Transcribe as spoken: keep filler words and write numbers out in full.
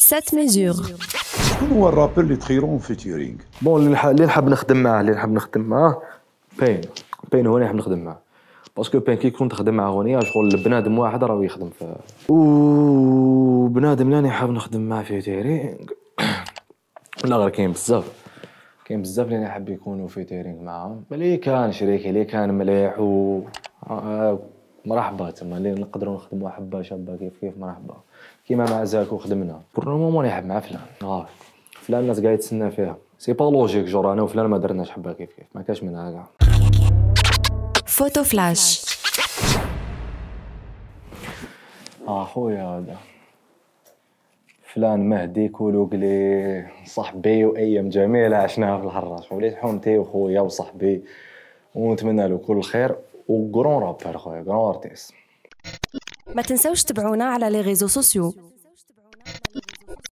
سات ميزور. شكون هو الرابر اللي تخيرون فيتيرينغ؟ بون اللي نح- اللي نحب نخدم معاه اللي نحب نخدم معاه بين بين هو اللي نحب نخدم معاه باسكو بين كي يكون تخدم مع اغنيه شغل بنادم واحد راه يخدم في و بنادم اللي راني حاب نخدم معاه فيتيرينغ لا غير كاين بزاف كاين بزاف اللي نحب يكونوا فيتيرينغ معاهم ملي كان شريكي اللي كان مليح و آه، مرحبا تما اللي نقدروا نخدموا حبه شابه كيف كيف مرحبا كيما مع زاكو خدمنا بور لو مومون نحب مع فلان اه فلان الناس قاعد تسنى فيها سي با لوجيك جور انا وفلان ما درناش حبه كيف كيف ما كاش منها كاع فوتو فلاش. اه خويا هذا فلان مهدي كولوكلي صاحبي وايام جميله عشناها في الحراش وليت حومتي وخويا وصاحبي ونتمنى له كل خير وكرون رابر خويا كرون ارتيست. ما تنسوش تبعونا على لي ريزو سوسيو.